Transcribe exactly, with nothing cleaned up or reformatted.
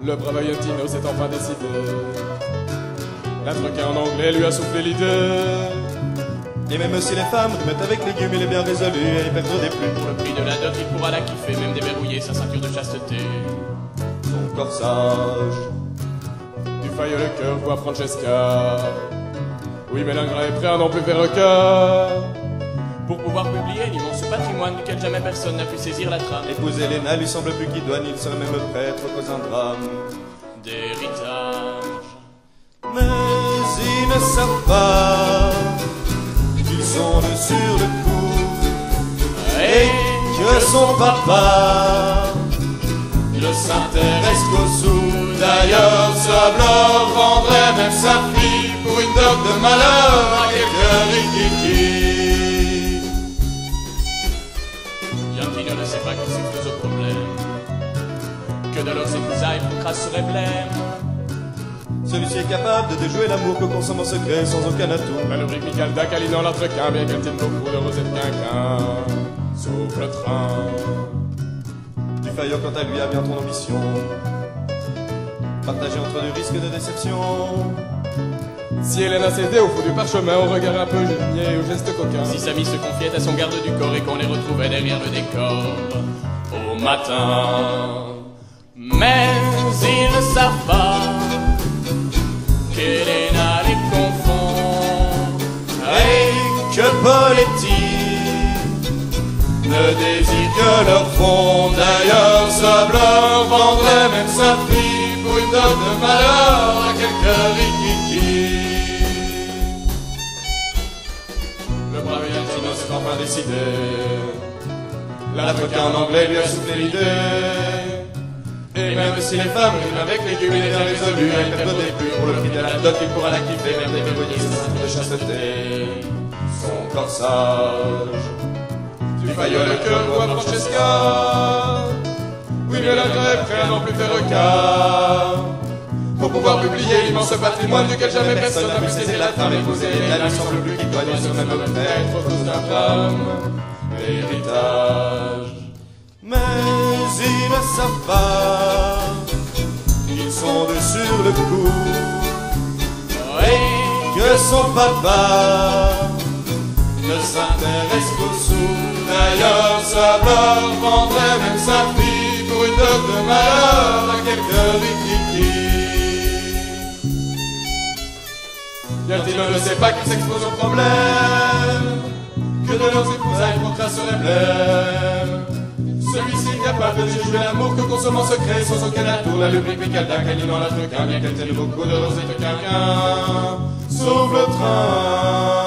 Le brave Iantino s'est enfin décidé. L'entrequin en anglais lui a soufflé l'idée. Et même si les femmes remettent avec légumes, il est bien résolu et il perdre des plumes. Pour le prix de la dot, il pourra la kiffer, même déverrouiller sa ceinture de chasteté. Son corsage. Du faille le cœur, voit Francesca. Oui, mais l'ingrat est prêt à n'en plus faire aucun. Pour pouvoir publier l'immense patrimoine duquel jamais personne n'a pu saisir la trame. Épouser Léna lui semble plus qu'idoine, il serait même prêtre cause un drame. D'héritage. Mais ils ne savent pas qu'ils sont de sur le coup et que son papa ne s'intéresse qu'aux sous. D'ailleurs, ce blanc vendrait même sa fille pour une dot de malheur à quelques rikiki. Iantino ne sait pas qu'il s'expose au problème, que de leurs épousailles pour crasserait blême. Celui-ci est capable de déjouer l'amour que consomme en secret sans aucun atout. La rubrique Micalda câlinant l'entrequin, bien qu'elle tienne beaucoup de rosette quinquin. Sauf le train. Du Fayot, quant à lui, a bien ton ambition. Partagé entre du risque de déception. Si Hélène a cédé au fond du parchemin, au regard un peu génier, au geste coquin. Si Samy se confiait à son garde du corps et qu'on les retrouvait derrière le décor au matin. Mais ils ne savent pas qu'Héléna les confond Et que Poletti ne désire que leur fond. D'ailleurs, ce blanc vendrait même sa fille pour une dot de malheur à quelques rikiki. Le brave Iantino s'est enfin décidé. L'entrequin en anglais lui a soufflé l'idée. Et même si les femmes riment avec légumes, il est bien résolu à y perdre des plumes. Pour le prix de la dot, il pourra la kiffer, même déverrouiller sa ceinture de chasteté. Son corsage. Du faillot le cœur, voit Francesca. Oui, mais l'ingrat est prêt à n'en plus faire cas. Pour pouvoir publier l'immense patrimoine duquel jamais personne n'a pu saisir la trame. Épouser Léna lui semble plus qu'idoine, il serait même prêtre à cause d'un drame. Héritage. Mais ils ne savent pas qu'ils sont de sur le coup et que son papa ne s'intéresse qu'aux sous. D'ailleurs, sa blanc vendrait même sa fille pour une dot de malheur à quelques rikiki. Iantino ne sait pas qu'il s'expose au problème, que de leurs épousailles pour crasserait blême. Celui-ci est capable de déjouer l'amour que consomme en secret sans aucun atour. La rubrique Micalda câlinant l'entrequin, bien qu'elle tienne beaucoup de rosette quinquin. Sauve le train.